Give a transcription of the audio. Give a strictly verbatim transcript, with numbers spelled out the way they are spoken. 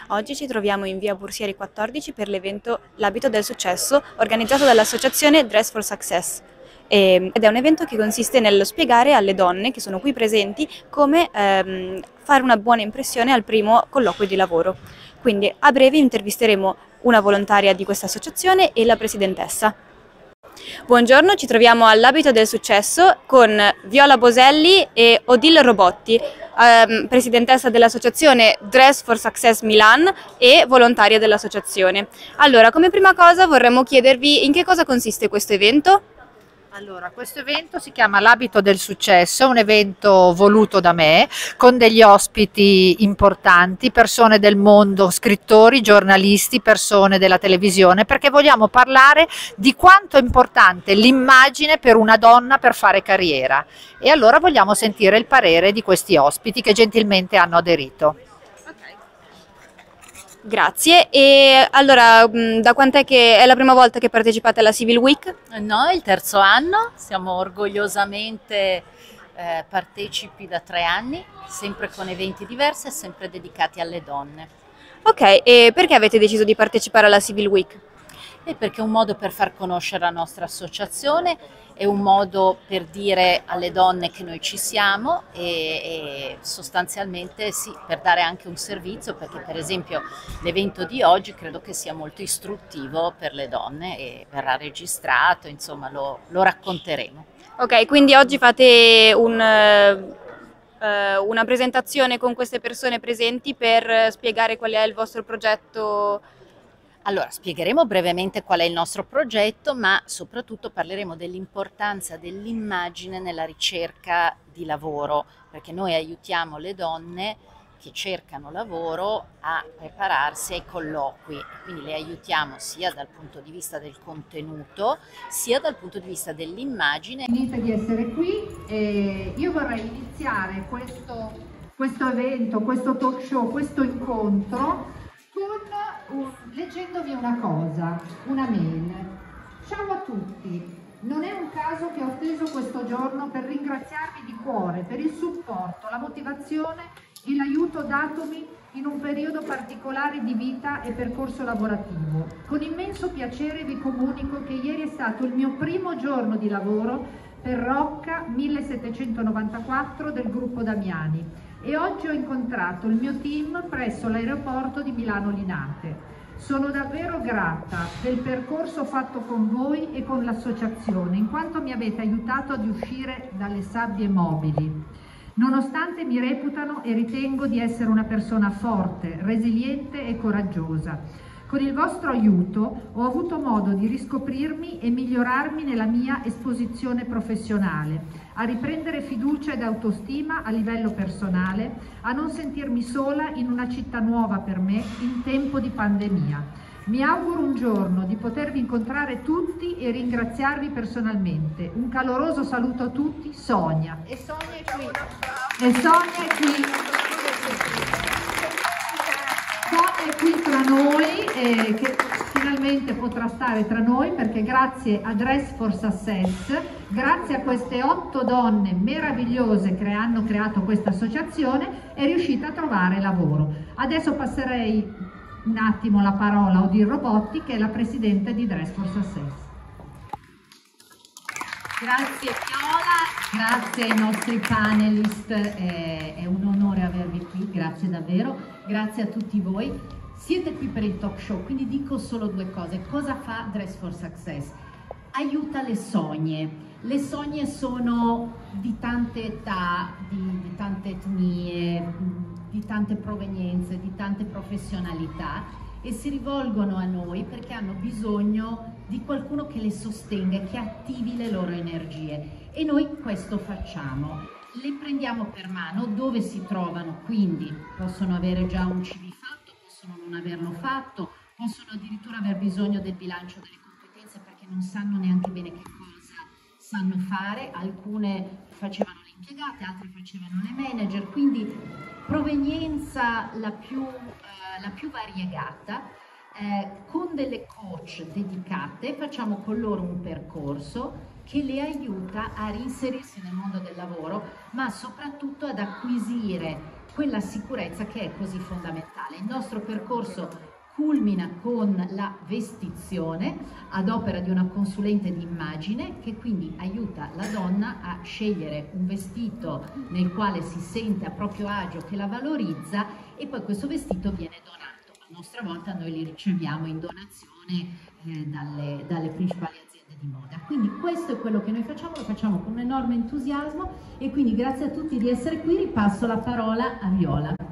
Oggi ci troviamo in via Bursieri quattordici per l'evento L'abito del successo, organizzato dall'associazione Dress for Success. Ed è un evento che consiste nello spiegare alle donne che sono qui presenti come ehm, fare una buona impressione al primo colloquio di lavoro. Quindi a breve intervisteremo una volontaria di questa associazione e la presidentessa. Buongiorno, ci troviamo all'Abito del Successo con Viola Boselli e Odile Robotti, ehm, presidentessa dell'associazione Dress for Success Milan e volontaria dell'associazione. Allora, come prima cosa vorremmo chiedervi in che cosa consiste questo evento? Allora, questo evento si chiama L'abito del successo, è un evento voluto da me, con degli ospiti importanti, persone del mondo, scrittori, giornalisti, persone della televisione, perché vogliamo parlare di quanto è importante l'immagine per una donna per fare carriera. E allora vogliamo sentire il parere di questi ospiti che gentilmente hanno aderito. Grazie. E allora, da quant'è che è la prima volta che partecipate alla Civil Week? No, è il terzo anno, siamo orgogliosamente eh, partecipi da tre anni, sempre con eventi diversi e sempre dedicati alle donne. Ok, e perché avete deciso di partecipare alla Civil Week? E perché è un modo per far conoscere la nostra associazione, è un modo per dire alle donne che noi ci siamo e, e sostanzialmente sì, per dare anche un servizio, perché per esempio l'evento di oggi credo che sia molto istruttivo per le donne e verrà registrato, insomma lo, lo racconteremo. Ok, quindi oggi fate un, uh, una presentazione con queste persone presenti per spiegare qual è il vostro progetto. Allora, spiegheremo brevemente qual è il nostro progetto, ma soprattutto parleremo dell'importanza dell'immagine nella ricerca di lavoro, perché noi aiutiamo le donne che cercano lavoro a prepararsi ai colloqui, quindi le aiutiamo sia dal punto di vista del contenuto, sia dal punto di vista dell'immagine. Finita di essere qui, e io vorrei iniziare questo, questo evento, questo talk show, questo incontro con, uh, leggendovi una cosa, una mail. Ciao a tutti, non è un caso che ho atteso questo giorno per ringraziarvi di cuore per il supporto, la motivazione e l'aiuto datomi in un periodo particolare di vita e percorso lavorativo. Con immenso piacere vi comunico che ieri è stato il mio primo giorno di lavoro per Rocca millesettecentonovantaquattro del gruppo Damiani e oggi ho incontrato il mio team presso l'aeroporto di Milano Linate. Sono davvero grata del percorso fatto con voi e con l'associazione, in quanto mi avete aiutato ad uscire dalle sabbie mobili. Nonostante mi reputano e ritengo di essere una persona forte, resiliente e coraggiosa. Con il vostro aiuto ho avuto modo di riscoprirmi e migliorarmi nella mia esposizione professionale, a riprendere fiducia ed autostima a livello personale, a non sentirmi sola in una città nuova per me in tempo di pandemia. Mi auguro un giorno di potervi incontrare tutti e ringraziarvi personalmente. Un caloroso saluto a tutti, Sonia. E Sonia è qui. E Sonia è qui. Sonia è qui tra noi, eh, che finalmente potrà stare tra noi perché grazie a Dress for Success, grazie a queste otto donne meravigliose che hanno creato questa associazione, è riuscita a trovare lavoro. Adesso passerei un attimo la parola a Odile Robotti, che è la presidente di Dress for Success. Grazie Viola, grazie ai nostri panelist, è, è un onore avervi qui, grazie davvero, grazie a tutti voi. Siete qui per il talk show, quindi dico solo due cose. Cosa fa Dress for Success? Aiuta le sogne. Le sogne sono di tante età, di, di tante etnie, di tante provenienze, di tante professionalità e si rivolgono a noi perché hanno bisogno di qualcuno che le sostenga, che attivi le loro energie e noi questo facciamo. Le prendiamo per mano dove si trovano, quindi possono avere già un C V fatto, possono non averlo fatto, possono addirittura aver bisogno del bilancio delle competenze perché non sanno neanche bene che cosa sanno fare, alcune facevano le impiegate, altre facevano le manager, quindi provenienza la più, eh, la più variegata, eh, con delle coach dedicate facciamo con loro un percorso che le aiuta a reinserirsi nel mondo del lavoro, ma soprattutto ad acquisire quella sicurezza che è così fondamentale. Il nostro percorso culmina con la vestizione ad opera di una consulente di immagine che quindi aiuta la donna a scegliere un vestito nel quale si sente a proprio agio, che la valorizza, e poi questo vestito viene donato. A nostra volta noi li riceviamo in donazione eh, dalle, dalle principali aziende di moda. Quindi questo è quello che noi facciamo, lo facciamo con un enorme entusiasmo, e quindi grazie a tutti di essere qui. Ripasso la parola a Viola.